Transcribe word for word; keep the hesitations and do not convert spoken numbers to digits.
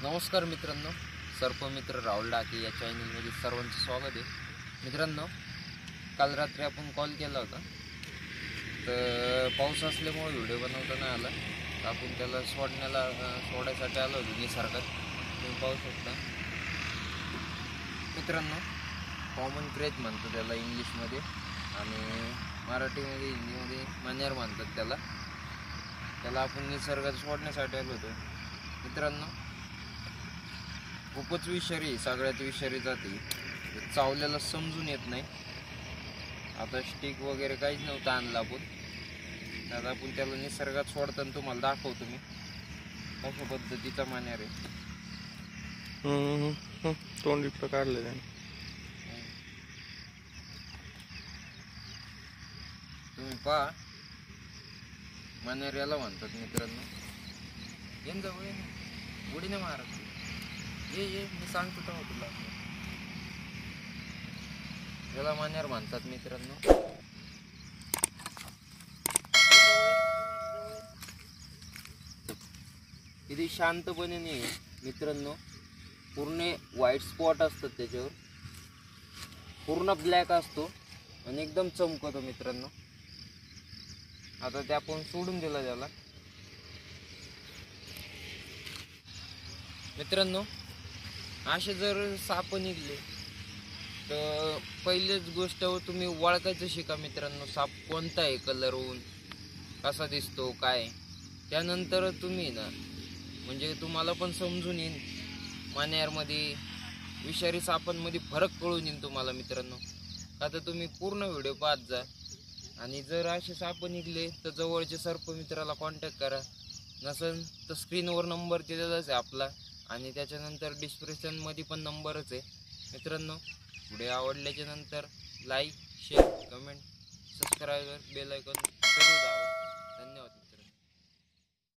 नमस्कार मित्रांनो, सर्पमित्र राहुल डाके या चॅनलमध्ये सर्वांचं स्वागत आहे. मित्रांनो, काल रात्री आपण कॉल केला होता, तर पाऊस असल्यामुळे व्हिडिओ बनवता नाही आला. तर आपण त्याला सोडण्याला सोडायसाठी आलो होतो निसर्गात. तुम्ही पाहू शकता मित्रांनो, कॉमन क्रेज म्हणतात त्याला इंग्लिशमध्ये, आणि मराठीमध्ये हिंदीमध्ये मनेर म्हणतात त्याला. त्याला आपण निसर्गात सोडण्यासाठी आलो होतो. मित्रांनो, खूपच विषारी, सगळ्यात विषारी जाती. चावल्याला समजून येत नाही. आता स्टिक वगैरे काहीच नव्हतं आणलं आपण. आता आपण त्याला निसर्गात सोडताना तुम्हाला दाखवतो मी कशा पद्धतीचा मनेर आहे. तोंड इकडं काढलं त्याने. तुम्ही पहा, मनेर याला म्हणतात मित्रांनो. येन जवळ ये, उडी नाही मारत. ये ये मी सांगतो तेव्हा तुला. याला मनेर म्हणतात मित्रांनो. किती शांतपणे नाही मित्रांनो. पूर्ण व्हाईट स्पॉट असतात त्याच्यावर, पूर्ण ब्लॅक असतो आणि एकदम चमकतो मित्रांनो. आता ते आपण सोडून दिलं त्याला. मित्रांनो, असे जर साप निघले तर पहिलीच गोष्ट तुम्ही ओळखायचं शिका मित्रांनो, साप कोणता आहे, कलरहून कसा दिसतो काय. त्यानंतर तुम्ही ना, म्हणजे तुम्हाला पण समजून येईल, मनेरमध्ये विषारी सापांमध्ये फरक कळून येईल तुम्हाला मित्रांनो. आता तुम्ही पूर्ण व्हिडिओ पाहत जा. आणि जर असे साप निघले तर जवळचे सर्पमित्राला कॉन्टॅक्ट करा. नसेल तर स्क्रीनवर नंबर दिलेलाच आहे आपला, आणि त्याच्यानंतर डिस्क्रिप्शनमध्ये पण नंबरच आहे मित्रांनो. व्हिडिओ आवडल्याच्या नंतर like, share, comment, subscriber, bell icon जरूर दाबा. धन्यवाद.